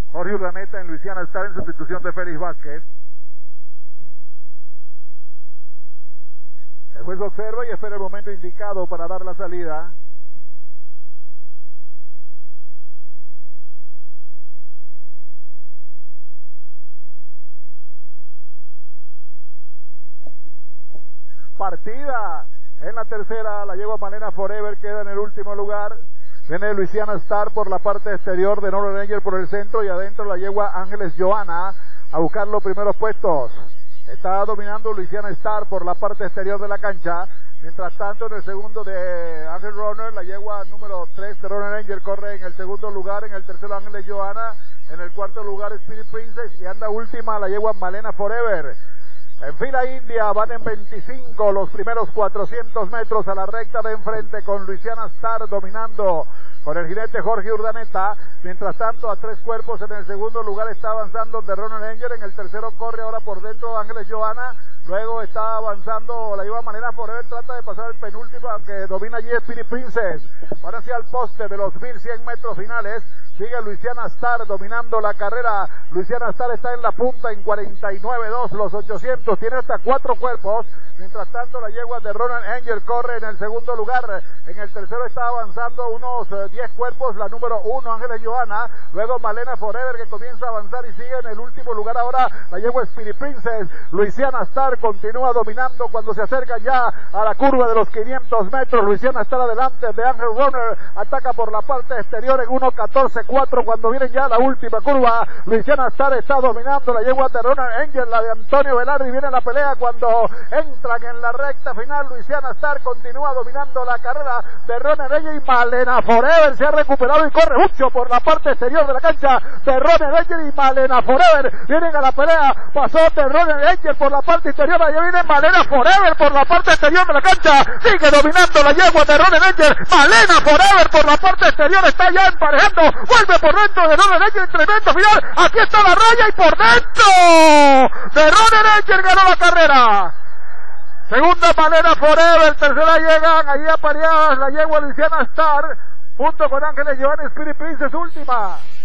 Jorge Urdaneta en Luisiana Star en sustitución de Félix Vázquez. El juez observa y espera el momento indicado para dar la salida. Partida en la tercera, la yegua Malena Forever queda en el último lugar. Viene Luisiana Star por la parte exterior, de Northern Angel por el centro, y adentro la yegua Ángeles Johanna a buscar los primeros puestos. Está dominando Luisiana Star por la parte exterior de la cancha. Mientras tanto, en el segundo de Ángel Runner, la yegua número 3 de Northern Angel corre en el segundo lugar. En el tercero Ángeles Johanna, en el cuarto lugar Spirit Princess, y anda última la yegua Malena Forever. En fila india van en 25 los primeros 400 metros a la recta de enfrente, con Luisiana Star dominando con el jinete Jorge Urdaneta. Mientras tanto, a 3 cuerpos en el segundo lugar está avanzando The Runner Angel. En el tercero corre ahora por dentro Ángeles Johanna. Luego está avanzando la lleva Malena Forever, trata de pasar el penúltimo, que domina allí Spirit Princess. Van hacia el poste de los 1100 metros finales. Sigue Luisiana Star dominando la carrera. Luisiana Star está en la punta en 49.2 los 800. Tiene hasta 4 cuerpos. Mientras tanto, la yegua de Ronald Angel corre en el segundo lugar. En el tercero está avanzando unos 10 cuerpos la número 1, Ángeles Johanna. Luego Malena Forever, que comienza a avanzar y sigue en el último lugar ahora la yegua Spirit Princess. Luisiana Star continúa dominando cuando se acercan ya a la curva de los 500 metros. Luisiana Star adelante de Ángel Runner. Ataca por la parte exterior en 1.14.4 cuando vienen ya a la última curva. Luisiana Star está dominando la yegua de Ronald Angel, la de Antonio Velarde, viene la pelea cuando entran en la recta final. Luisiana Star continúa dominando la carrera de Ronald Angel, y Malena Forever se ha recuperado y corre mucho por la parte exterior de la cancha. De Ronald Angel y Malena Forever vienen a la pelea. Pasó de Ronald Angel por la parte interior, allá viene Malena Forever por la parte exterior de la cancha. Sigue dominando la yegua de Ronald Angel. Malena Forever por la parte exterior está ya emparejando. Vuelve por dentro de Ronald Angel, tremendo final. Aquí está la raya y por dentro de Ronald Angel ganó la carrera. Segunda Malena Forever, tercera llegan ahí apareadas la yegua Luisiana Star, junto con Ángeles Johanna y Spirit Princess última.